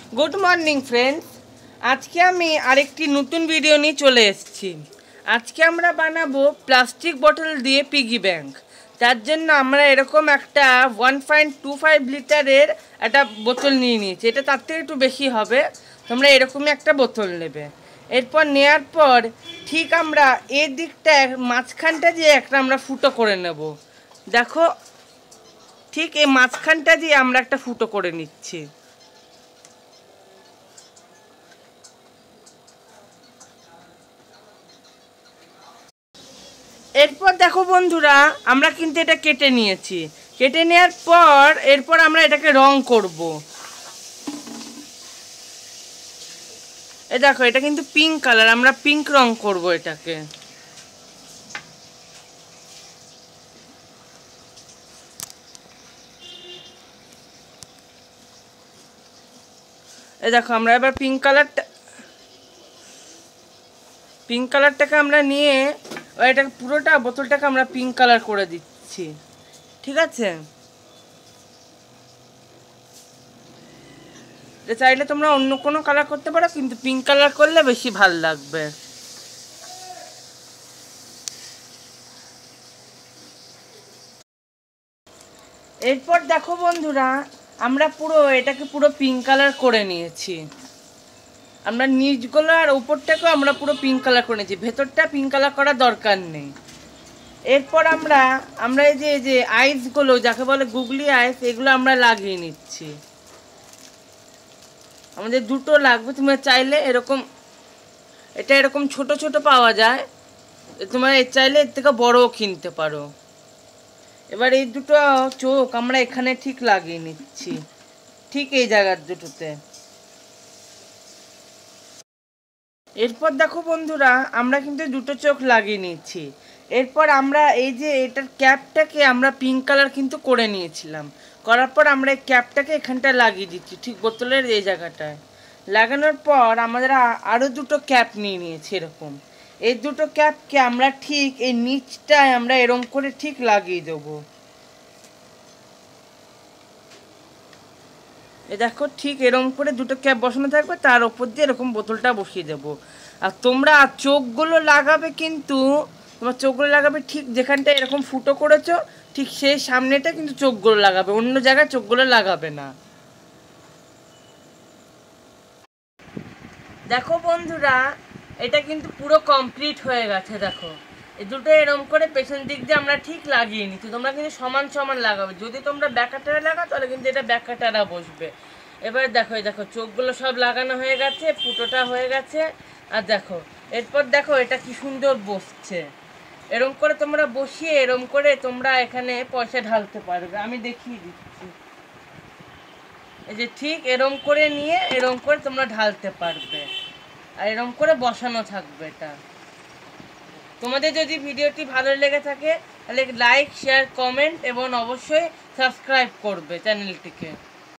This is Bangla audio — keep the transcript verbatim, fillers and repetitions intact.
Good morning friends. आज के आमी आरेकटी नतून भिडियो निये चले एसेछि। आज के आमरा बानाबो प्लास्टिक बटल दिए पिगी बैंक। तार जन्य आमरा एरकम एकटा वन पॉइंट टू फाइव लिटारेर एकटा बोतल निये नियेछि। एटा तार थेके एकटु बेशी होबे। तोमरा एरकमई एकटा बोतल नेबे। एरपर नेওয়ার पर ठीक आमरा ए दिकटा माঝখানটা দিয়ে একটা আমরা ফুটো করে নেব। দেখো ঠিক এই মাঝখানটা দিয়ে আমরা একটা ফুটো করে নিচ্ছি। এরপর দেখো বন্ধুরা আমরা কিন্তু এটা কেটে নিয়েছি। কেটে নেওয়ার পর এরপর আমরা এটাকে রং করব। এই দেখো এটা কিন্তু পিঙ্ক কালার, আমরা পিঙ্ক রং করব এটাকে। এই দেখো আমরা এবার পিঙ্ক কালারটা পিঙ্ক কালারটাকে আমরা নিয়ে এটাকে পুরোটা বোতলটাকে আমরা পিঙ্ক কালার করে দিচ্ছি। ঠিক আছে, চাইলে তোমরা অন্য কোনো কালার করতে পারো, কিন্তু পিঙ্ক কালার করলে বেশি ভালো লাগবে। এরপর দেখো বন্ধুরা আমরা পুরো এটাকে পুরো পিঙ্ক কালার করে নিয়েছি। আমরা নিচগুলো আর উপরটাকেও আমরা পুরো পিঙ্ক কালার করে নিয়েছি, ভেতরটা পিঙ্ক কালার করার দরকার নেই। এরপর আমরা আমরা এই যে এই যে আইসগুলো যাকে বলে গুগলি আইস, এগুলো আমরা লাগিয়ে নিচ্ছি। আমাদের দুটো লাগবে। তোমরা চাইলে এরকম এটা এরকম ছোট ছোট পাওয়া যায়, তোমরা এর চাইলে এর থেকে বড়ও কিনতে পারো। এবার এই দুটো চোখ আমরা এখানে ঠিক লাগিয়ে নিচ্ছি, ঠিক এই জায়গার দুটোতে। এরপর দেখো বন্ধুরা আমরা কিন্তু দুটো চোখ লাগিয়ে নিয়েছি। এরপর আমরা এই যে এটার ক্যাপটাকে আমরা পিঙ্ক কালার কিন্তু করে নিয়েছিলাম। করার পর আমরা এই ক্যাপটাকে এখানটা লাগিয়ে দিচ্ছি, ঠিক বোতলের এই জায়গাটায়। লাগানোর পর আমাদের আরও দুটো ক্যাপ নিয়ে নিয়েছি এরকম। এই দুটো ক্যাপকে আমরা ঠিক এই নিচটায় আমরা এরকম করে ঠিক লাগিয়ে দেবো। এই দেখো ঠিক এরকম করে দুটো ক্যাপ বসানো থাকবে, তার ওপর দিয়ে এরকম বোতলটা বসিয়ে দেবো। আর তোমরা চোখগুলো লাগাবে, কিন্তু তোমার চোখগুলো লাগাবে ঠিক যেখানটা এরকম ফুটো করেছো ঠিক সেই সামনেটা কিন্তু চোখগুলো লাগাবে, অন্য জায়গায় চোখগুলো লাগাবে না। দেখো বন্ধুরা এটা কিন্তু পুরো কমপ্লিট হয়ে গেছে। দেখো এই দুটো এরকম করে পেছন দিক দিয়ে আমরা ঠিক লাগিয়ে নিচ্ছি। তোমরা কিন্তু সমান সমান লাগাবে। যদি তোমরা ব্যাকাটারা লাগাও তাহলে কিন্তু এটা ব্যাকাটারা বসবে। এবার দেখো এই দেখো চোখগুলো সব লাগানো হয়ে গেছে, ফুটোটা হয়ে গেছে। আর দেখো এরপর দেখো এটা কি সুন্দর বসছে। এরকম করে তোমরা বসিয়ে এরকম করে তোমরা এখানে পয়সা ঢালতে পারবে। আমি দেখিয়ে দিচ্ছি। এই যে ঠিক এরকম করে নিয়ে এরকম করে তোমরা ঢালতে পারবে, আর এরকম করে বসানো থাকবে এটা। তোমাদের যদি ভিডিওটি ভালো লেগে থাকে তাহলে লাইক, শেয়ার, কমেন্ট এবং অবশ্যই সাবস্ক্রাইব করবে চ্যানেলটিকে।